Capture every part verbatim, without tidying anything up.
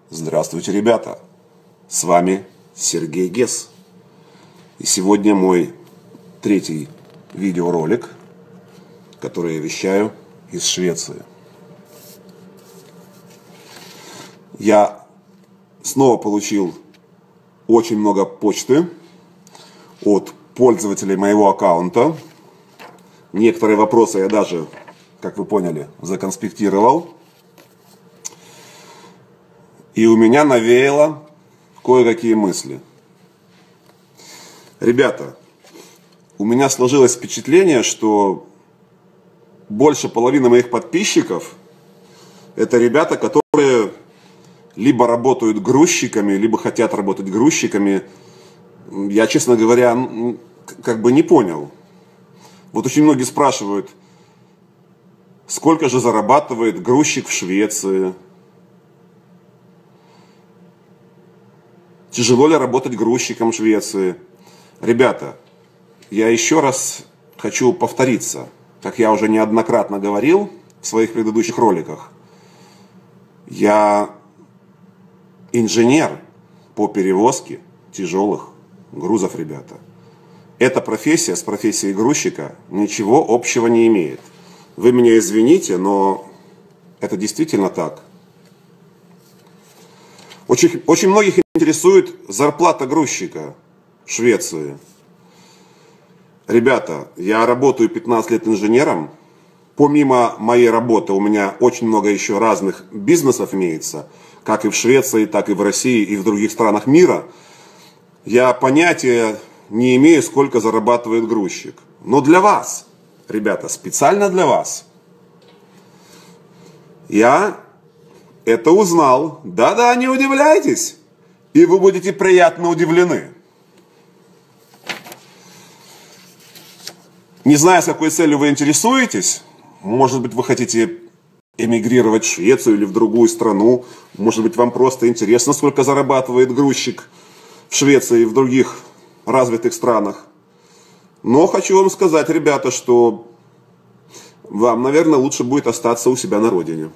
Здравствуйте, ребята! С вами Сергей Гес. И сегодня мой третий видеоролик, который я вещаю из Швеции. Я снова получил очень много почты от пользователей моего аккаунта. Некоторые вопросы я даже, как вы поняли, законспектировал. И у меня навеяло кое-какие мысли. Ребята, у меня сложилось впечатление, что больше половины моих подписчиков это ребята, которые либо работают грузчиками, либо хотят работать грузчиками. Я, честно говоря, как бы не понял. Вот очень многие спрашивают, сколько же зарабатывает грузчик в Швеции? Тяжело ли работать грузчиком в Швеции? Ребята, я еще раз хочу повториться, как я уже неоднократно говорил в своих предыдущих роликах. Я инженер по перевозке тяжелых грузов, ребята. Эта профессия с профессией грузчика ничего общего не имеет. Вы меня извините, но это действительно так. Очень, очень многих интересует зарплата грузчика в Швеции. Ребята, я работаю пятнадцать лет инженером. Помимо моей работы у меня очень много еще разных бизнесов имеется, как и в Швеции, так и в России, и в других странах мира. Я понятия не имею, сколько зарабатывает грузчик. Но для вас, ребята, специально для вас, я это узнал. Да-да, не удивляйтесь. И вы будете приятно удивлены. Не знаю, с какой целью вы интересуетесь. Может быть, вы хотите эмигрировать в Швецию или в другую страну. Может быть, вам просто интересно, сколько зарабатывает грузчик в Швеции и в других развитых странах. Но хочу вам сказать, ребята, что вам, наверное, лучше будет остаться у себя на родине.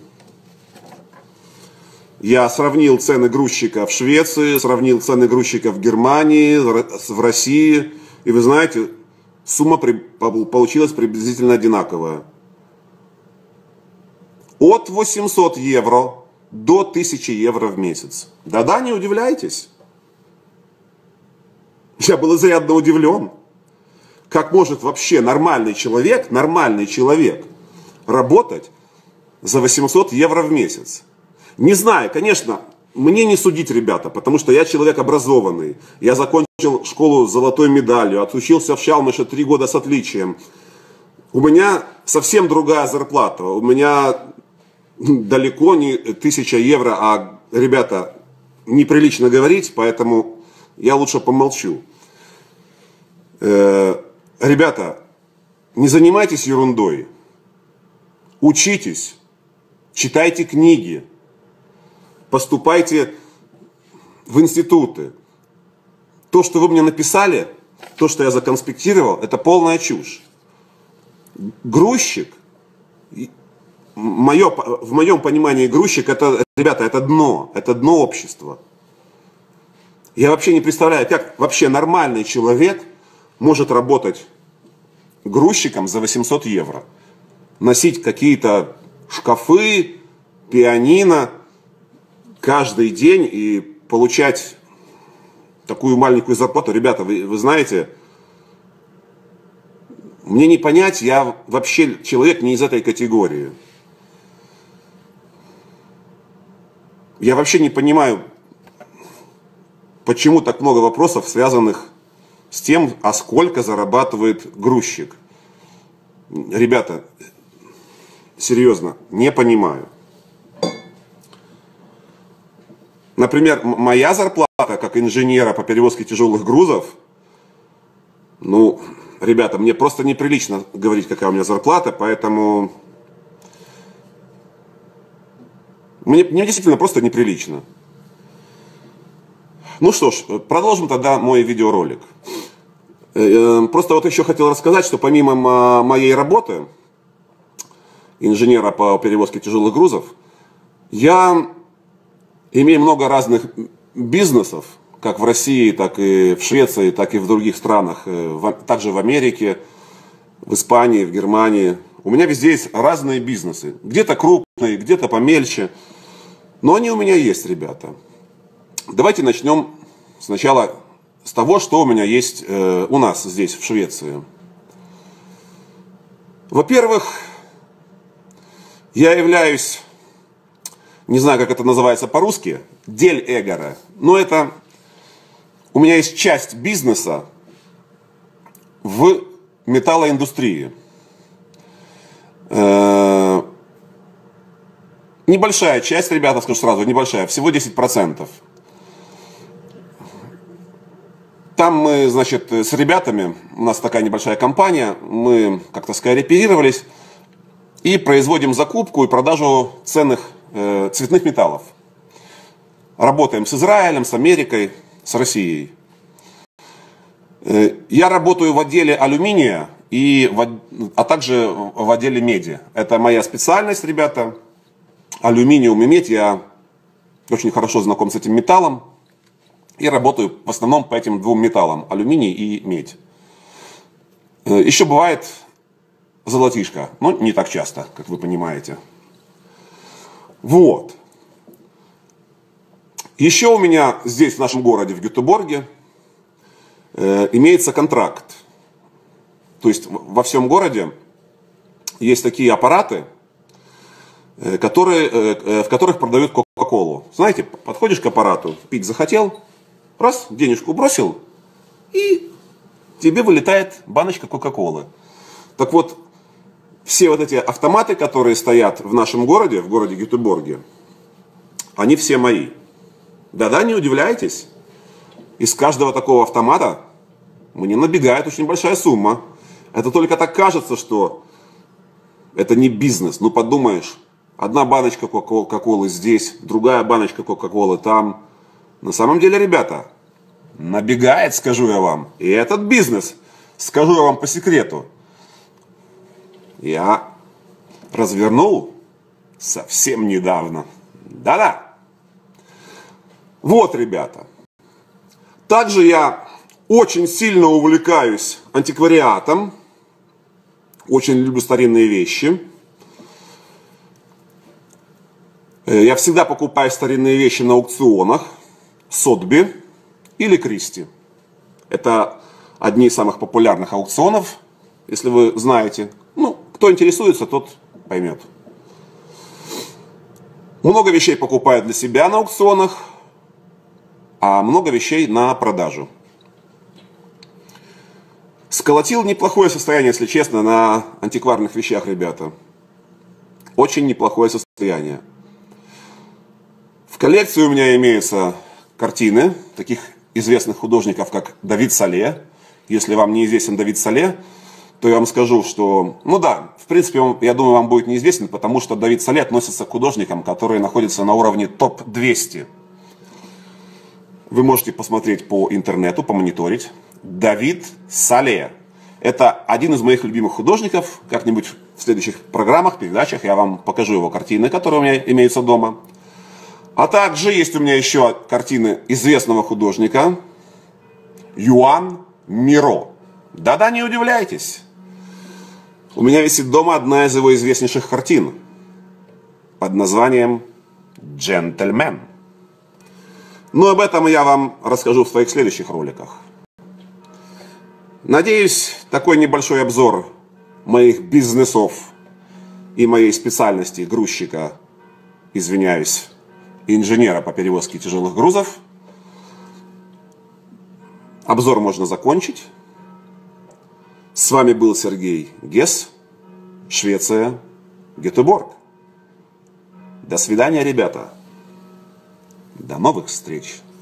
Я сравнил цены грузчика в Швеции, сравнил цены грузчика в Германии, в России. И вы знаете, сумма получилась приблизительно одинаковая. От восьмисот евро до тысячи евро в месяц. Да-да, не удивляйтесь. Я был изрядно удивлен. Как может вообще нормальный человек, нормальный человек работать за восемьсот евро в месяц? Не знаю, конечно, мне не судить, ребята, потому что я человек образованный. Я закончил школу с золотой медалью, отучился в Чалмыше три года с отличием. У меня совсем другая зарплата. У меня далеко не тысяча евро, а, ребята, неприлично говорить, поэтому я лучше помолчу. Э, ребята, не занимайтесь ерундой. Учитесь, читайте книги. Поступайте в институты. То, что вы мне написали, то, что я законспектировал, это полная чушь. Грузчик, мое, в моем понимании грузчик, это, ребята, это дно, это дно общества. Я вообще не представляю, как вообще нормальный человек может работать грузчиком за восемьсот евро. Носить какие-то шкафы, пианино каждый день и получать такую маленькую зарплату. Ребята, вы, вы знаете, мне не понять, я вообще человек не из этой категории. Я вообще не понимаю, почему так много вопросов, связанных с тем, а сколько зарабатывает грузчик. Ребята, серьезно, не понимаю. Например, моя зарплата как инженера по перевозке тяжелых грузов, ну, ребята, мне просто неприлично говорить, какая у меня зарплата, поэтому мне, мне действительно просто неприлично. Ну что ж, продолжим тогда мой видеоролик. Просто вот еще хотел рассказать, что помимо моей работы инженера по перевозке тяжелых грузов, я имея много разных бизнесов, как в России, так и в Швеции, так и в других странах, также в Америке, в Испании, в Германии. У меня везде есть разные бизнесы. Где-то крупные, где-то помельче. Но они у меня есть, ребята. Давайте начнем сначала с того, что у меня есть э, у нас здесь, в Швеции. Во-первых, я являюсь, не знаю, как это называется по-русски, дель-эгора. Но это, у меня есть часть бизнеса в металлоиндустрии. Э, небольшая часть, ребята, скажу сразу, небольшая, всего десять процентов. Там мы, значит, с ребятами, у нас такая небольшая компания, мы как-то скооперировались и производим закупку и продажу ценных э, цветных металлов. Работаем с Израилем, с Америкой, с Россией. Э, я работаю в отделе алюминия, и в, а также в отделе меди. Это моя специальность, ребята. Алюминиум и медь, я очень хорошо знаком с этим металлом. И работаю в основном по этим двум металлам, алюминий и медь. Еще бывает золотишко, но не так часто, как вы понимаете. Вот. Еще у меня здесь, в нашем городе, в Гетеборге, э, имеется контракт. То есть во всем городе есть такие аппараты, э, которые, э, в которых продают кока-колу. Знаете, подходишь к аппарату, пить захотел, раз, денежку бросил, и тебе вылетает баночка кока-колы. Так вот, все вот эти автоматы, которые стоят в нашем городе, в городе Гетеборге, они все мои. Да-да, не удивляйтесь. Из каждого такого автомата мне набегает очень большая сумма. Это только так кажется, что это не бизнес. Ну подумаешь, одна баночка кока-колы здесь, другая баночка кока-колы там. На самом деле, ребята, набегает, скажу я вам. И этот бизнес, скажу я вам по секрету, я развернул совсем недавно. Да-да. Вот, ребята. Также я очень сильно увлекаюсь антиквариатом. Очень люблю старинные вещи. Я всегда покупаю старинные вещи на аукционах. Сотби или Кристи. Это одни из самых популярных аукционов, если вы знаете. Ну, кто интересуется, тот поймет. Много вещей покупаю для себя на аукционах, а много вещей на продажу. Сколотил неплохое состояние, если честно, на антикварных вещах, ребята. Очень неплохое состояние. В коллекции у меня имеются картины таких известных художников, как Давид Сале. Если вам неизвестен Давид Сале, то я вам скажу, что, ну да, в принципе, он, я думаю, вам будет неизвестен, потому что Давид Сале относится к художникам, которые находятся на уровне топ двести. Вы можете посмотреть по интернету, помониторить. Давид Сале. Это один из моих любимых художников. Как-нибудь в следующих программах, передачах я вам покажу его картины, которые у меня имеются дома. А также есть у меня еще картины известного художника Юан Миро. Да-да, не удивляйтесь. У меня висит дома одна из его известнейших картин под названием «Джентльмен». Но об этом я вам расскажу в своих следующих роликах. Надеюсь, такой небольшой обзор моих бизнесов и моей специальности грузчика, извиняюсь, инженера по перевозке тяжелых грузов. Обзор можно закончить. С вами был Сергей Гесс, Швеция, Гетеборг. До свидания, ребята. До новых встреч.